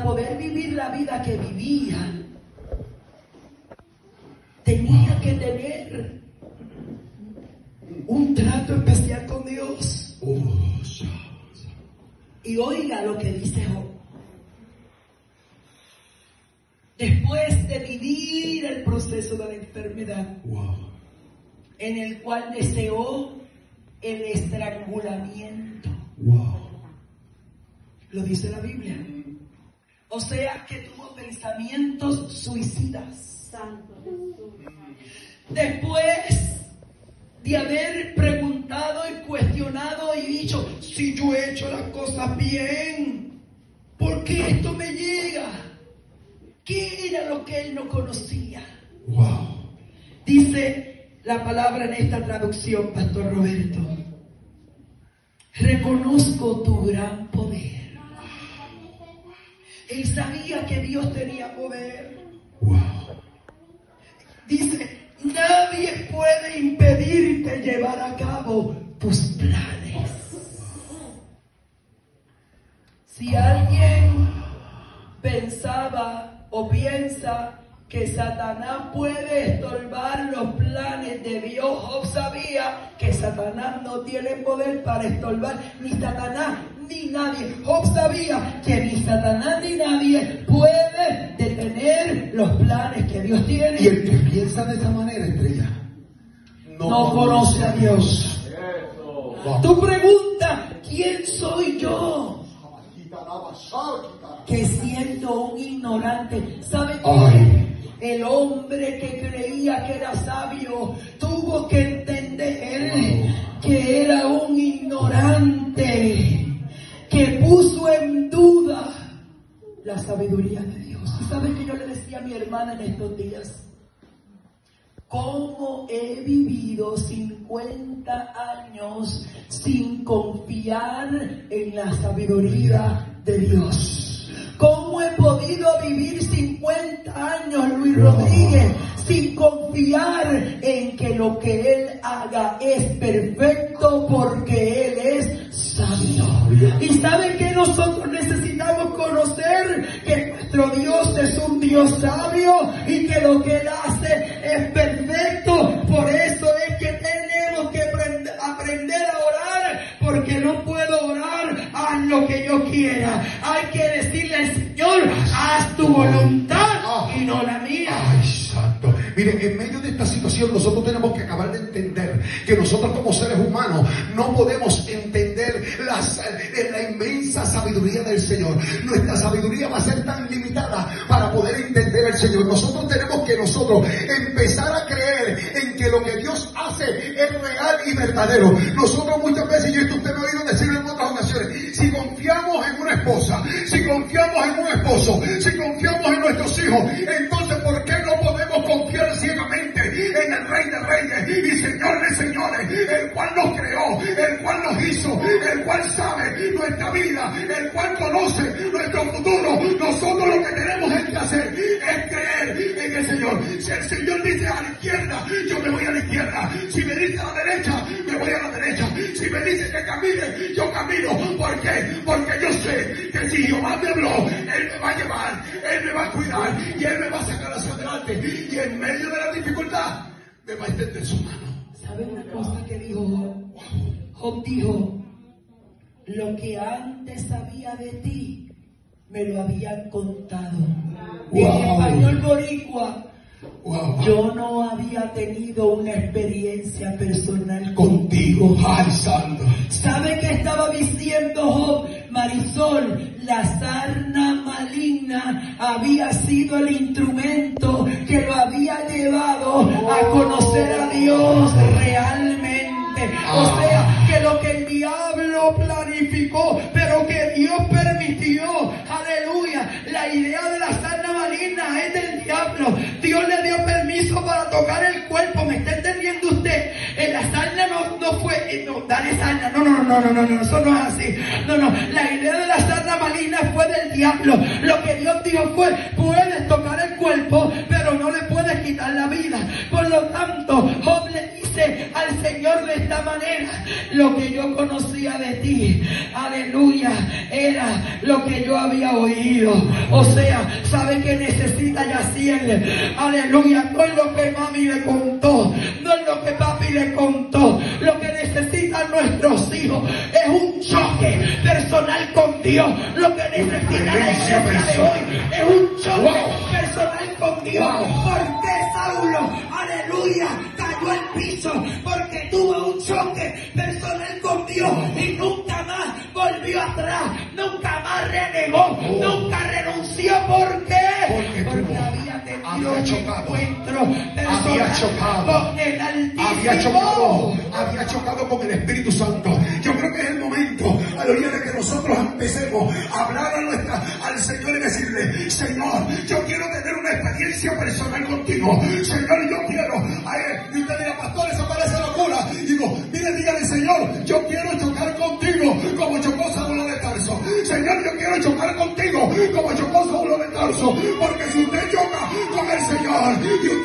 poder vivir la vida que vivía, tenía que tener un trato especial con Dios. Y oiga lo que dice Job. Después de vivir el proceso de la enfermedad, en el cual deseó el estrangulamiento. Lo dice la Biblia. O sea que tuvo pensamientos suicidas. Después de haber preguntado y cuestionado y dicho, si yo he hecho las cosas bien, ¿por qué esto me llega? ¿Qué era lo que él no conocía? Dice la palabra en esta traducción, Pastor Roberto: reconozco tu gran poder. Él sabía que Dios tenía poder. Dice, nadie puede impedirte llevar a cabo tus planes. Si alguien pensaba o piensa que Satanás puede estorbar los planes de Dios, Job sabía que Satanás no tiene poder para estorbar, ni Satanás ni nadie. Job sabía que ni Satanás ni nadie puede detener los planes que Dios tiene. Y el que piensa de esa manera, Estrella, no conoce a Dios. Tú preguntas, ¿quién soy yo? Que siendo un ignorante, ¿sabe qué? El hombre que creía que era sabio tuvo que entender que era un ignorante, que puso en duda la sabiduría de Dios. ¿Y sabe que yo le decía a mi hermana en estos días? ¿Cómo he vivido 50 años sin confiar en la sabiduría de Dios? ¿Cómo he podido vivir 50 años, Luis Rodríguez, sin confiar en que lo que Él haga es perfecto porque Él es sabio? Y saben que nosotros necesitamos conocer que nuestro Dios es un Dios sabio y que lo que Él hace es perfecto. Por eso es que tenemos que aprender a orar, porque no puedo orar, haz lo que yo quiera. Hay que decirle al Señor, haz tu voluntad y no la mía. Ay, santo. Mire, en medio de esta situación nosotros tenemos que acabar de entender que nosotros como seres humanos no podemos entender la inmensa sabiduría del Señor. Nuestra sabiduría va a ser tan limitada para poder entender al Señor. Nosotros tenemos que empezar a creer en que lo que Dios hace es real y verdadero. Nosotros muchas veces, y esto usted me ha oído decirlo en otras ocasiones, si confiamos en una esposa, si confiamos en un esposo, si confiamos en nuestros hijos, entonces ¿por qué no podemos confiar ciegamente en el Rey de Reyes y Señor de Señores, el cual nos creó, el cual nos hizo, el cual sabe nuestra vida, el cual conoce nuestro futuro? Nosotros lo que tenemos que hacer es creer en el Señor. Si el Señor dice a la izquierda, yo me voy a la izquierda. Si me dice a la derecha, me voy a la derecha. Si me dice que camine, yo camino. ¿Por qué? Porque yo sé que si Jehová me habló, Él me va a llevar, Él me va a cuidar y Él me va a sacar hacia adelante. Y en medio de la dificultad, me va a extender su mano. ¿Saben una cosa que dijo Job? Job dijo, lo que antes sabía de ti, me lo habían contado. En español boricua, yo no había tenido una experiencia personal contigo. Ay, santo. ¿Sabe qué estaba diciendo Job? Marisol, la sarna maligna había sido el instrumento que lo había llevado a conocer a Dios realmente. O sea, que lo que el diablo planificó, pero que Dios permitió, aleluya, la idea de la sarna maligna es del diablo. Dios le dio permiso para tocar el cuerpo, ¿me está entendiendo usted? La sarna no fue, dale sarna, no, eso no es así. No, la idea de la sarna maligna fue del diablo. Lo que Dios dijo fue, puedes tocar el cuerpo, pero no le puedes quitar la vida. Por lo tanto, Job le dice al Señor Señor, de esta manera, lo que yo conocía de ti, aleluya, era lo que yo había oído. O sea, ¿sabe qué necesita Yaciel? Aleluya, no es lo que mami le contó, no es lo que papi le contó. Lo que necesitan nuestros hijos es un choque personal con Dios. Lo que necesita la iglesia de hoy es un choque personal con Dios. Porque Saulo, aleluya, cayó al piso porque tuvo un choque personal con Dios y nunca más volvió atrás, nunca más renegó, nunca renunció. ¿Por qué? Porque había tenido un encuentro personal con el Altísimo. Había chocado con el Espíritu Santo. Yo creo que es el momento, aleluya, de que nosotros empecemos a hablar al Señor y decirle: Señor, yo quiero tener una experiencia personal contigo. Señor, yo quiero. Y usted dirá: pastor, eso parece locura. Digo, mire, dígale: Señor, yo quiero chocar contigo como chocó Saulo de Tarso. Señor, yo quiero chocar contigo como chocó Saulo de Tarso. Porque si usted choca con el Señor y